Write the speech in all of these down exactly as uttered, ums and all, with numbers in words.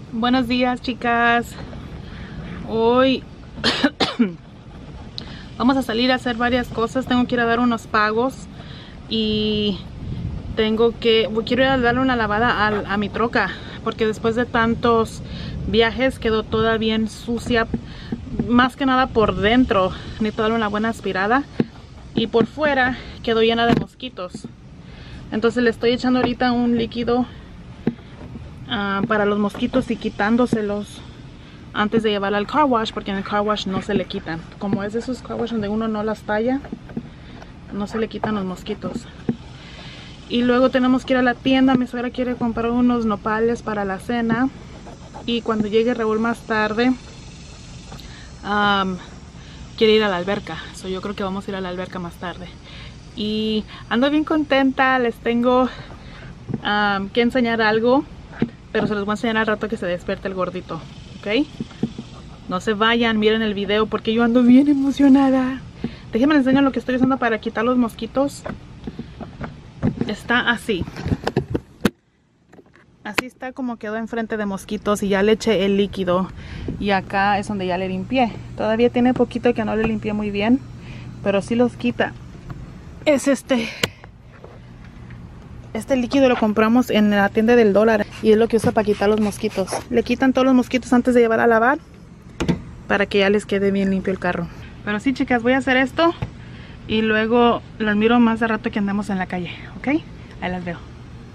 Buenos días, chicas. Hoy vamos a salir a hacer varias cosas. Tengo que ir a dar unos pagos y tengo que quiero ir a darle una lavada a, a mi troca, porque después de tantos viajes quedó toda bien sucia, más que nada por dentro. Necesito darle una buena aspirada y por fuera quedó llena de mosquitos. Entonces le estoy echando ahorita un líquido Uh, para los mosquitos y quitándoselos antes de llevarla al car wash, porque en el car wash no se le quitan. Como es de esos car wash donde uno no las talla, no se le quitan los mosquitos. Y luego tenemos que ir a la tienda. Mi suegra quiere comprar unos nopales para la cena, y cuando llegue Raúl más tarde um, quiere ir a la alberca. So yo creo que vamos a ir a la alberca más tarde y ando bien contenta. Les tengo um, que enseñar algo, pero se los voy a enseñar al rato que se despierte el gordito, ¿ok? No se vayan, miren el video porque yo ando bien emocionada. Déjenme les enseño lo que estoy usando para quitar los mosquitos. Está así. Así está como quedó enfrente de mosquitos, y ya le eché el líquido. Y acá es donde ya le limpié. Todavía tiene poquito que no le limpié muy bien, pero sí los quita. Es este... Este líquido lo compramos en la tienda del dólar y es lo que usa para quitar los mosquitos. Le quitan todos los mosquitos antes de llevar a lavar para que ya les quede bien limpio el carro. Pero sí, chicas, voy a hacer esto y luego las miro más de rato que andemos en la calle, ¿ok? Ahí las veo.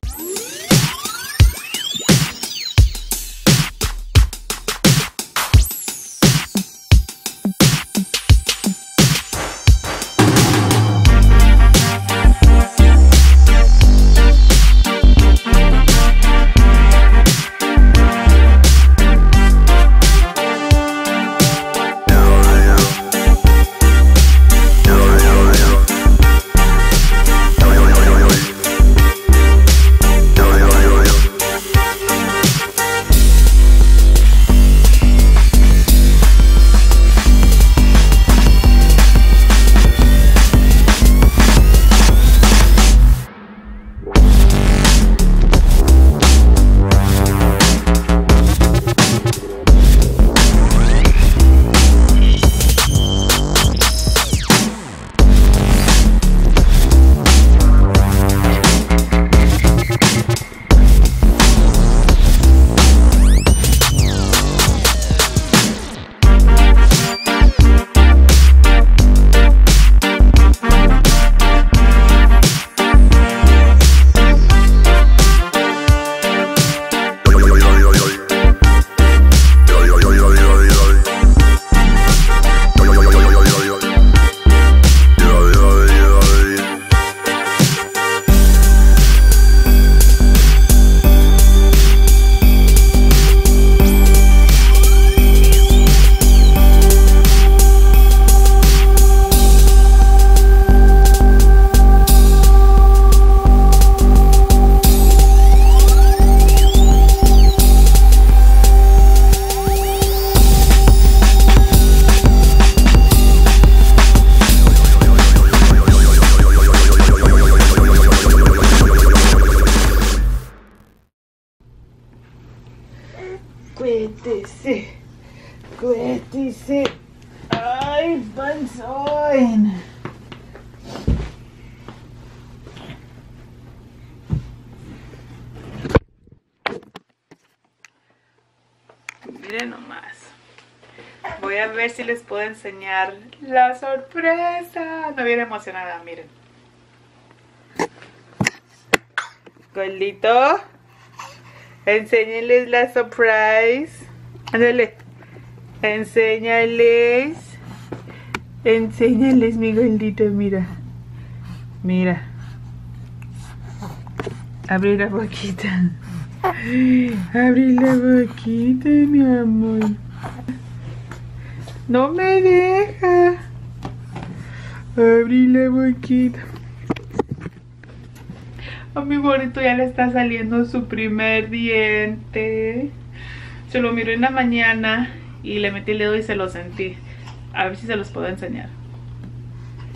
Cuéntese, cuéntese. Ay, panzón. Miren nomás. Voy a ver si les puedo enseñar la sorpresa. No, bien emocionada, miren. Gordito, enséñenles la surprise. Ándale. Enséñales. Enséñales, mi gordito, mira. Mira. Abre la boquita. Abre la boquita, mi amor. No me deja. Abre la boquita. A mi gordito ya le está saliendo su primer diente. Se lo miró en la mañana y le metí el dedo y se lo sentí. A ver si se los puedo enseñar.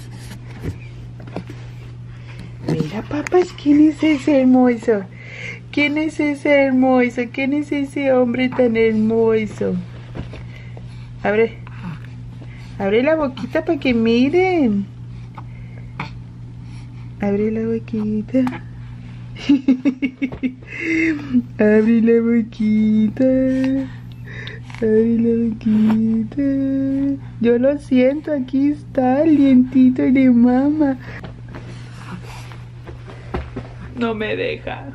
Mira, papá, ¿quién es ese hermoso? ¿Quién es ese hermoso? ¿Quién es ese hombre tan hermoso? Abre. Abre la boquita para que miren. Abre la boquita. Abre la boquita. Abre la boquita. Yo lo siento, aquí está el dientito de mamá. No me deja.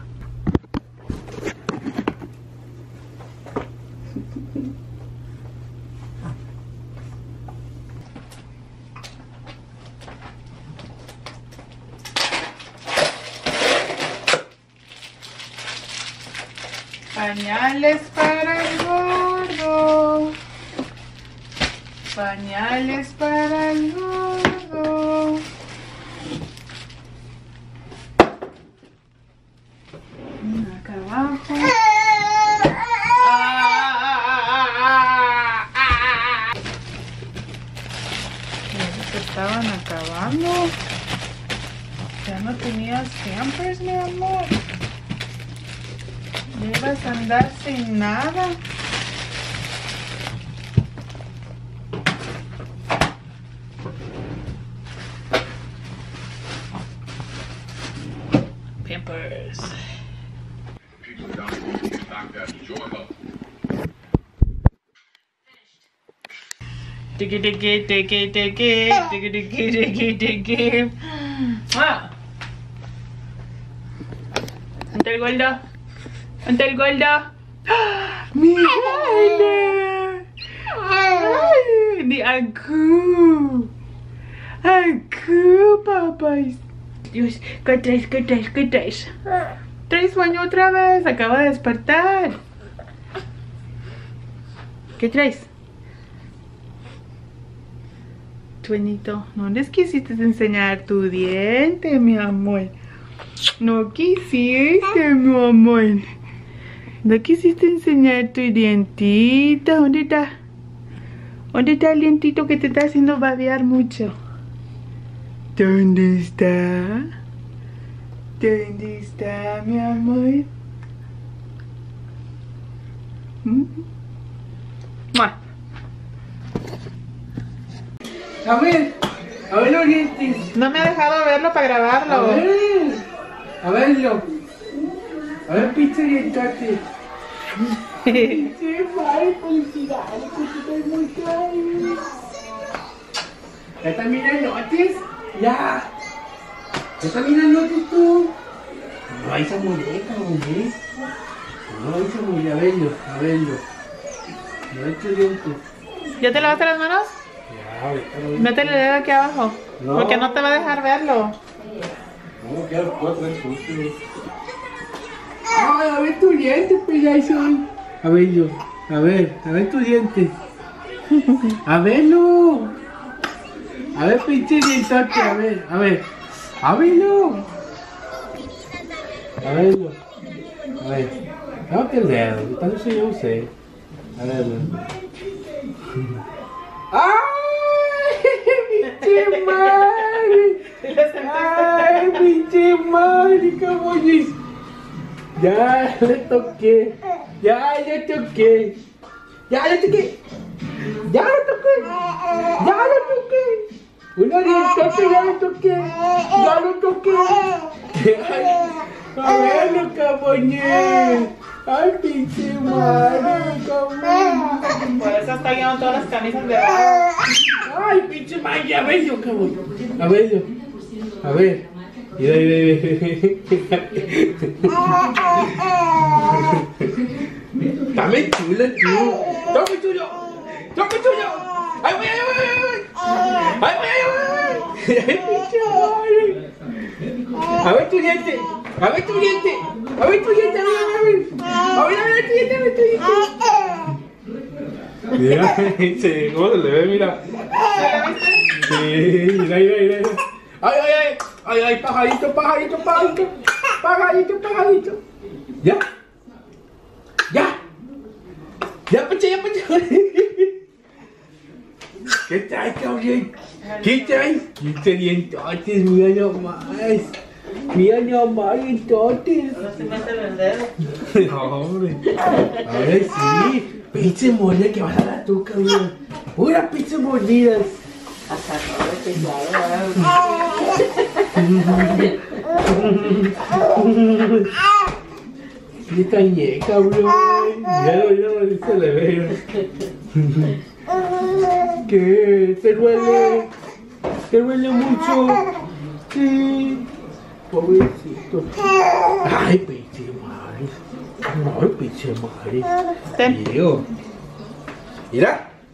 Pañales para el gordo. Pañales para el gordo. Acá abajo. Ya se estaban acabando. Ya no tenías Pampers, mi amor. Ya ibas a andar sin nada. Pampers. Tiki tiki tiki tiki tiki tiki tiki tiki. Ah. ¿Ante el gordo? ¿Ante el gordo? ¡Mírala! ¡Ay! ¡Di aku! ¡Aku, papá! Dios, ¿qué traes? ¿Qué traes? ¿Qué traes? ¿Traes sueño otra vez? Acaba de despertar. ¿Qué traes? Sueñito, no les quisiste enseñar tu diente, mi amor. No quisiste, mi amor. No quisiste enseñar tu dientito. ¿Dónde está? ¿Dónde está el dientito que te está haciendo babear mucho? ¿Dónde está? ¿Dónde está, mi amor? ¿Mm? ¡Mua! A ver, a ver los dientes. No me ha dejado verlo para grabarlo. A ver, a verlo. A ver, pinche dientote. ¡Qué mal, felicidades! ¡Estoy muy claro! ¿Ya están mirando noches? ¡Ya! ¿Ya están mirando noches tú? No hay esa muñeca, hombre. No hay esa muñeca. A verlo, a verlo. No hay tus dientes. ¿Ya te lavaste las manos? Ya, métele el dedo aquí abajo. No. Porque no te va a dejar verlo. No, que puedo traer sucio. Ay, a ver tu diente, pues ya son. A ver yo, a ver, a ver tu diente. A verlo. A ver, pinche dientote, a ver, a ver. A verlo. A verlo. A ver. No, que el dedo, tal vez yo usé. A verlo. ¡Ay, pinche madre! ¡Ay, pinche madre, cabullis! Ya le toqué, ya le toqué, ya le toqué, ya le toqué, ya le toqué. Una dientote ya le toqué, ya le toqué. A verlo, caboñé. Ay, pinche madre, cabrón. Por eso está llevando todas las camisas de abajo. Ay, pinche madre, a ver yo, cabrón. A ver yo. A ver. Mira, mira, mira. Dame chulo, tú. Dame chulo. Dame chulo. Ay, voy, ay, voy, ay, voy. Ay, voy, ay, voy. Ay, pinche madre. A ver tu diente. A ver tu diente. A ver tu diente, a ver, a ver. A ver, a ver tu diente, a ver tu diente. Mira, se, ¿cómo se le ve? Mira. Sí, mira, mira, mira. Ay, ay, ay. Ay, ay, pajarito, pajarito, pajarito. Pajarito, pajarito. ¿Ya? ¿Ya? ¿Ya, peche, ya, peche? ¿Qué traes, cabrón? ¿Qué traes? ¿Qué dientotes? Mira nomás. Mira nomás, entonces. No se mete el dedo. No, hombre. Ahora sí. Pinche mordida que vas a dar tú, cabrón. Puras pinches mordidas. Hasta todo pesado, ¡Qué cañé, cabrón! Míralo, míralo, ahí se le ve. ¿Qué? ¿Te duele? ¿Te duele mucho? Sí. Pobrecito. Ay, pinche madre. Ay, pinche madre. Ten. Tío. Mira.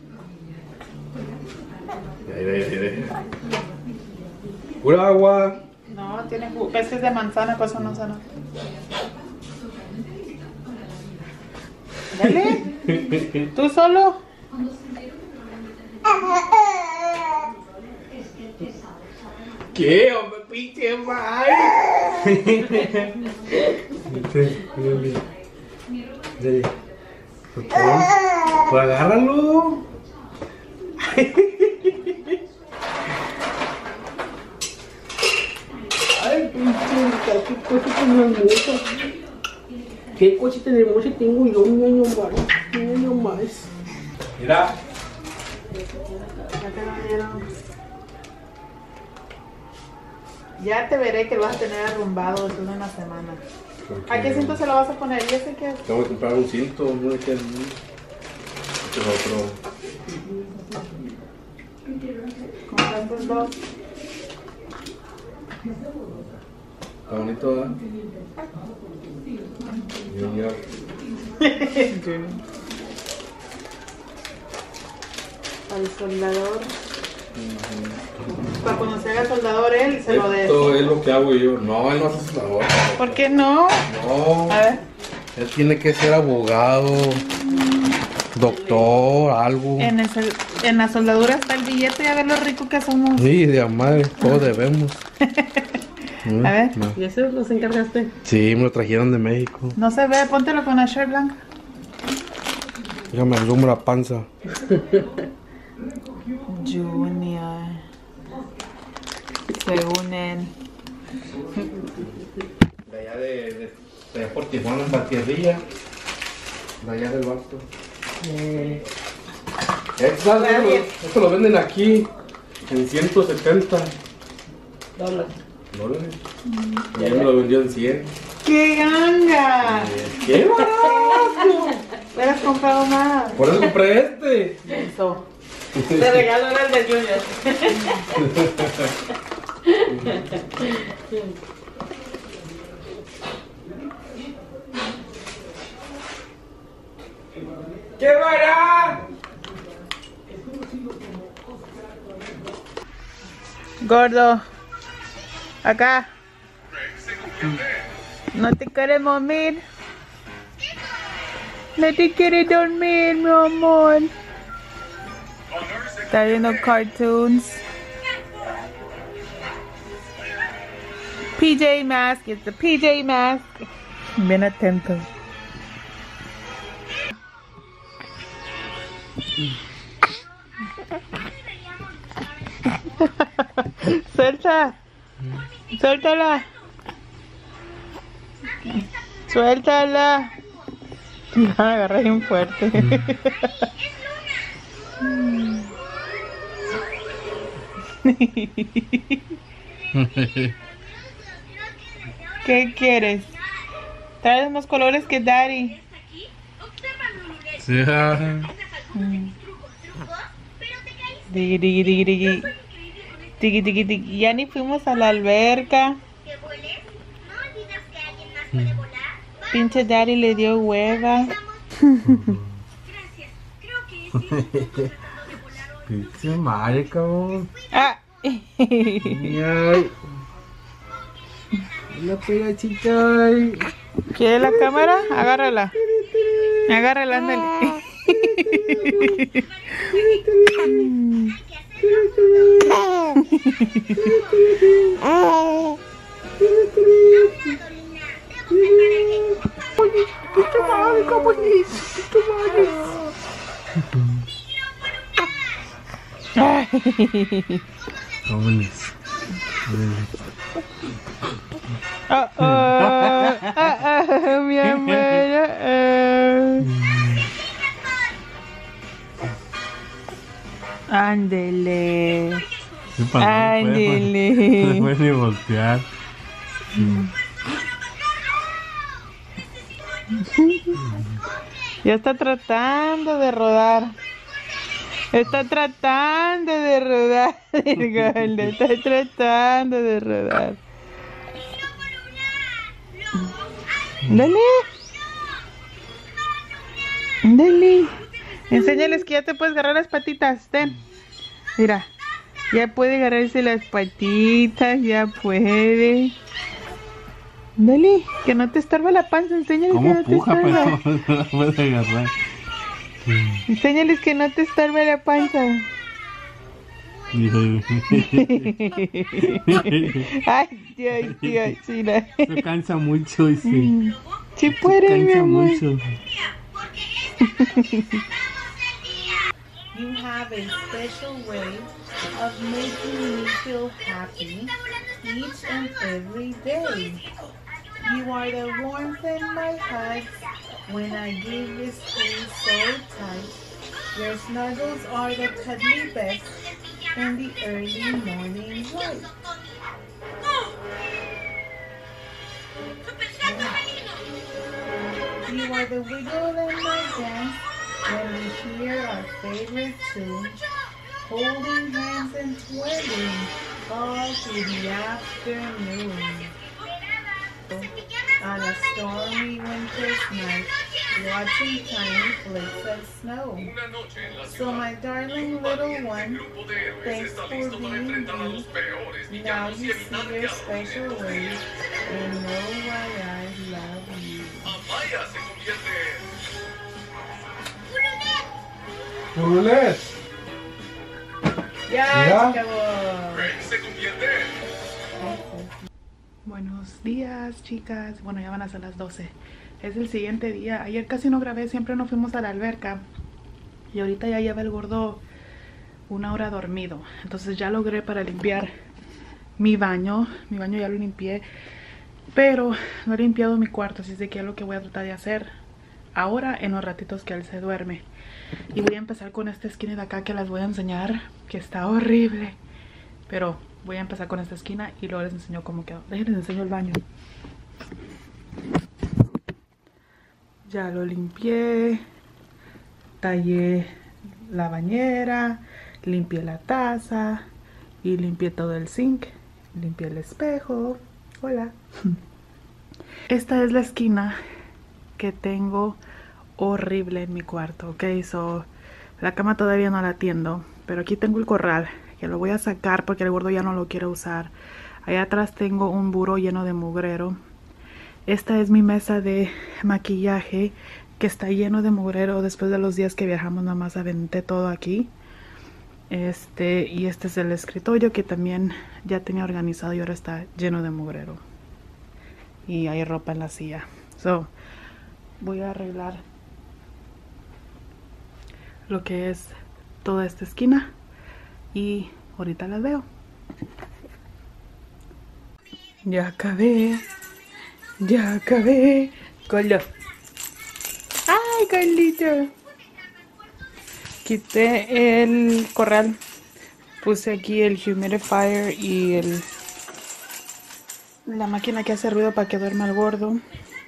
Mira, mira, mira. Pura agua. No, tiene jugo. Peces de manzana, pues eso no sana. Dale. ¿Tú solo? ¿Qué, hombre, pinche madre? Dale. Pues, pues agárralo. Ay, pinche, qué cosa tan hermosa. Qué cosa tan hermosa tengo yo, un año más. Un año más. Mira. Ya te lo dieron. Ya te veré que lo vas a tener arrumbado después de una semana. ¿A qué cinto se lo vas a poner? Yo sé que... Tengo que comprar un cinto, no sé qué es. Este es otro. Compraste dos. Está bonito, ¿verdad? Junior. Al soldador. Para cuando se haga soldador él, se lo dé. Esto es lo que hago yo. No, él no hace soldador. ¿Por qué no? No. A ver. Él tiene que ser abogado, doctor, algo. En, el, en la soldadura está el billete y a ver lo rico que somos. Sí, de madre, todos debemos. A ver. No. ¿Y eso los encargaste? Sí, me lo trajeron de México. No se ve, póntelo con la shirt blanca. Déjame alumbra la panza. Junior. Se unen. De allá de, de, de allá por Tijuana, en la tierrilla. De allá del Basto. Eh, Esto, esto lo venden aquí en ciento setenta dólares. dólares. Y él me lo vendió en cien. ¡Qué ganga! ¡Qué barato! Hubieras comprado más. Por eso compré este. Eso. Te regalo el de Junior. ¡Qué barato! Gordo. Acá. No te quieres dormir. No te quieres dormir, mi amor. Está viendo cartoons. P J Mask, it's the P J Mask. Bien atento. Suelta. Suéltala. Suéltala. Me van a agarrar bien fuerte. ¿Qué quieres? Traes más colores que Daddy. Sí. Digi, digi, digi, digi. Digi, digi, digi. Ya ni fuimos a la alberca. Pinche Daddy le dio hueva. Pinche madre, cabrón. Ah. Ay. La pegachita. ¿Quiere la cámara? Agárrala. Agárrala, ándale. Vámonos. Oh, oh, oh, oh, mi amor. Oh, oh. Ándele. ¿Qué pasó? Ándele. No puedes ni voltear. Ya está tratando de rodar. Está tratando de rodar. El gordo está tratando de rodar. Dale. Dale. Enséñales que ya te puedes agarrar las patitas. Ten. Mira. Ya puede agarrarse las patitas. Ya puede. Dale. Que no te estorba la panza. Enséñales que ¿Cómo no te puja? estorba. Pero no la puedes agarrar. Enséñales que no te estorba la panza. Ay, Dios, Dios, China. Se cansa mucho y sí. Sí puede, mi Cansa amor. mucho. You have a special way of making me feel happy each and every day. You are the warmth in my heart when I give this squeeze so tight. Your snuggles are the cuddly best in the early morning light. You are the wiggle in my dance when we hear our favorite tune, holding hands and twirling all through the afternoon. On a stormy winter's night, watching tiny flakes of snow. So my darling little one, thanks for being you. Now you see your special ways and know why I love you. ¡Rulet! Ya, ¿Ya? se acabó. Buenos días, chicas. Bueno, ya van a ser las doce. Es el siguiente día. Ayer casi no grabé, siempre nos fuimos a la alberca. Y ahorita ya lleva el gordo una hora dormido. Entonces ya logré para limpiar mi baño. Mi baño ya lo limpié. Pero no he limpiado mi cuarto, así es de que es lo que voy a tratar de hacer ahora en los ratitos que él se duerme. Y voy a empezar con esta esquina de acá que las voy a enseñar, que está horrible. Pero voy a empezar con esta esquina y luego les enseño cómo quedó. Déjenles enseño el baño. Ya lo limpié. Tallé la bañera. Limpié la taza. Y limpié todo el zinc. Limpié el espejo. Hola. Esta es la esquina que tengo horrible en mi cuarto, ok. So, la cama todavía no la atiendo, pero aquí tengo el corral que lo voy a sacar porque el gordo ya no lo quiere usar. Allá atrás tengo un buró lleno de mugrero. Esta es mi mesa de maquillaje que está lleno de mugrero. Después de los días que viajamos nada más aventé todo aquí. Este, y este es el escritorio que también ya tenía organizado y ahora está lleno de mugrero. Y hay ropa en la silla. So, voy a arreglar lo que es toda esta esquina y ahorita las veo. Ya acabé. Ya acabé. Colo. Ay, Carlito. Quité el corral. Puse aquí el humidifier y el la máquina que hace ruido para que duerma el gordo.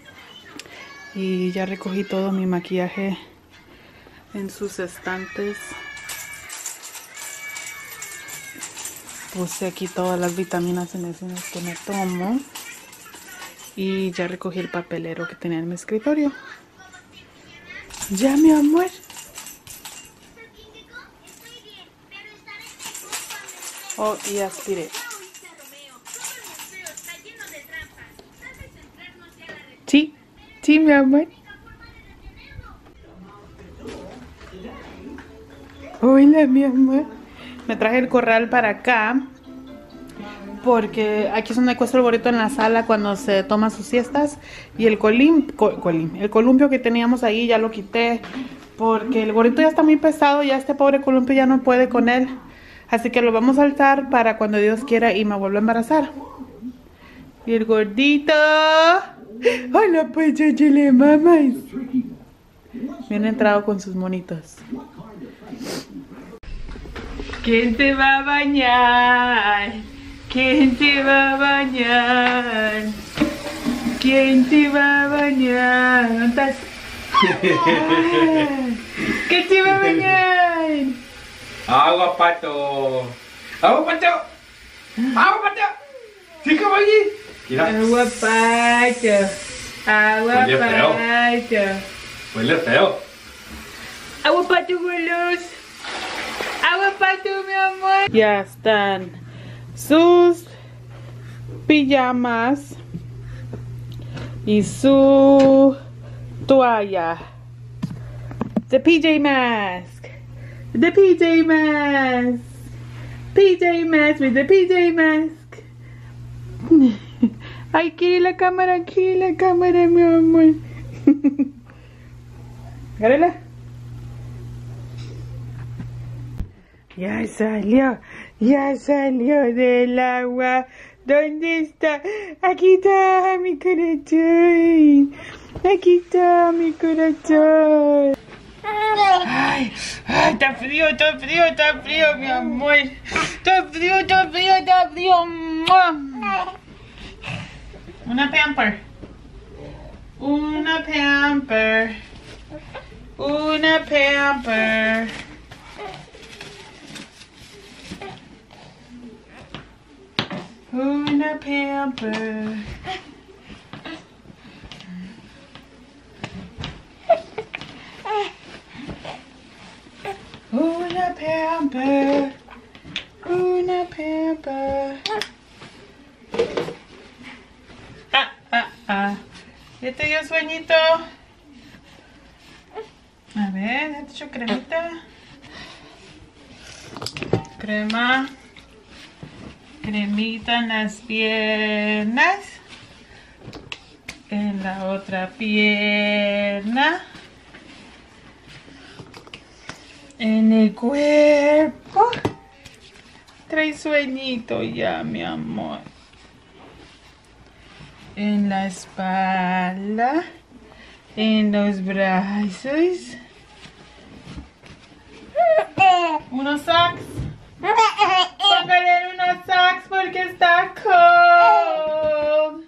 Y ya recogí todo mi maquillaje en sus estantes. Puse aquí todas las vitaminas y medicinas que me tomo. Y ya recogí el papelero que tenía en mi escritorio. Ya, mi amor. Oh, y aspiré. Sí, sí, mi amor. Hola, mi amor. Me traje el corral para acá porque aquí es donde cuesta el gorrito en la sala cuando se toma sus siestas. Y el colim, co, colim, el columpio que teníamos ahí ya lo quité porque el gorrito ya está muy pesado. Ya este pobre columpio ya no puede con él. Así que lo vamos a alzar para cuando Dios quiera y me vuelva a embarazar. Y el gordito. Hola, pues ya le mamas. Bien entrado con sus monitos. ¿Quién se va a bañar? ¿Quién se va a bañar? ¿Quién se va a bañar? ¿Dónde estás? ¿Quién se va a bañar? Agua, pato. Agua, pato. Agua, pato. Sí, caballí. Mira. Agua, pato. Agua, Huele feo. pato. Huele feo. Agua, pato, huelos. Agua, pato, mi amor. Ya están sus pijamas y su toalla. The P J mask. The P J mask. P J mask with the P J mask. Ay, quiere la cámara, quiere la cámara, mi amor. Agárrala. Ya salió, ya salió del agua. ¿Dónde está? Aquí está mi corazón. Aquí está mi corazón. Ay, ay, está frío, está frío, está frío, mi amor. Está frío, está frío, está frío. Una pamper. Una pamper. Una pamper. Una pamper. Una pamper. Una pamper. Ah, ah, ah. ¿Ya te dio sueñito? A ver, ¿ya te echó cremita? Crema. Cremita en las piernas. En la otra pierna. En el cuerpo. Trae sueñito ya, mi amor. En la espalda. En los brazos. Unos socks. Póngale unos socks porque está cold.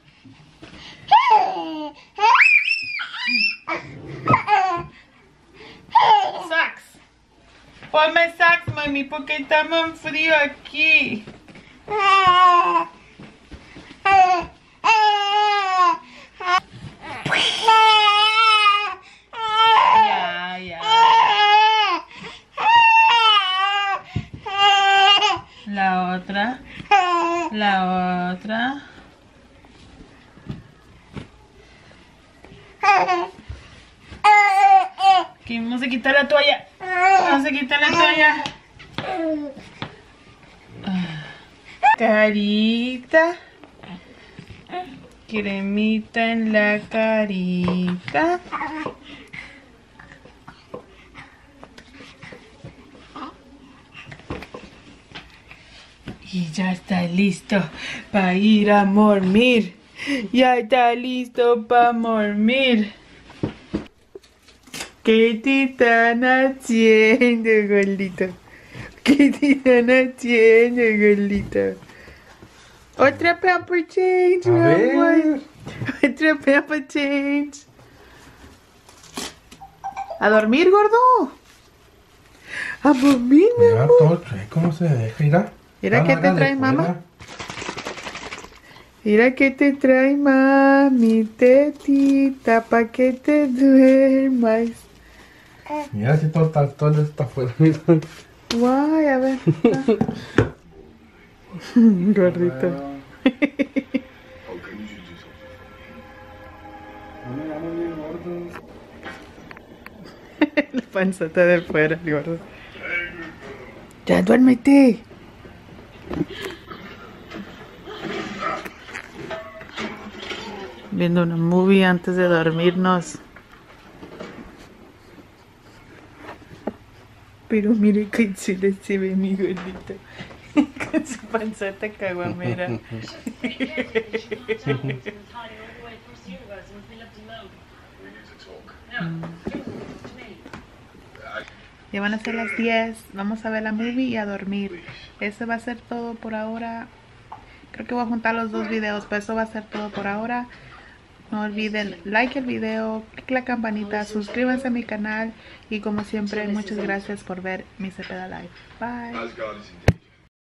Socks. Ponme socks, mami, porque está muy frío aquí. Ya, ya. La otra. La otra. Ok, vamos a quitar la toalla. Vamos a quitar la toalla. Carita. Cremita en la carita. Y ya está listo para ir a dormir. Ya está listo para dormir. ¿Qué te están haciendo, gordito? ¿Qué te están haciendo, gordito? Otra pamper change, A mi ver. amor. Otra pamper change. ¿A dormir, gordo? A dormir, mi Mira amor. todo chueco, cómo se deja, mira. Mira qué te Hágale trae, fuera. mamá. Mira que te trae mami, tetita, pa' que te duermas. Mira si todo está, todo está afuera, mira. Guay, a ver. Gordito. La panzota de fuera, el gordo. Ya, duérmete. Viendo una movie antes de dormirnos. Pero mire que chulo se ve mi gordito. Su panceta caguamera. Ya van a ser las diez. Vamos a ver la movie y a dormir. Eso va a ser todo por ahora. Creo que voy a juntar los dos videos, pero eso va a ser todo por ahora. No olviden like el video, click la campanita, suscríbanse a mi canal y como siempre muchas gracias por ver mi Cepeda Live. Bye.